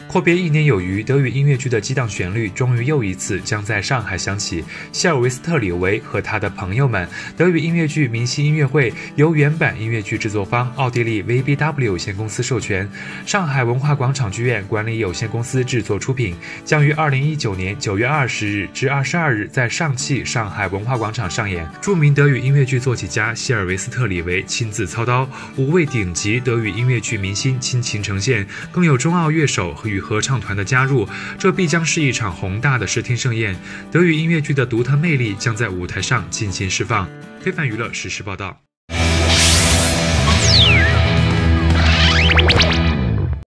阔别1年有余，德语音乐剧的激荡旋律终于又一次将在上海响起。希尔维斯特里维和他的朋友们，德语音乐剧明星音乐会由原版音乐剧制作方奥地利 VBW 有限公司授权，上海文化广场剧院管理有限公司制作出品，将于2019年9月20日至22日在上汽上海文化广场上演。著名德语音乐剧作曲家希尔维斯特里维亲自操刀，5位顶级德语音乐剧明星倾情呈现，更有中奥乐手与合唱团的加入，这必将是一场宏大的视听盛宴。德语音乐剧的独特魅力将在舞台上尽情释放。非凡娱乐实时报道。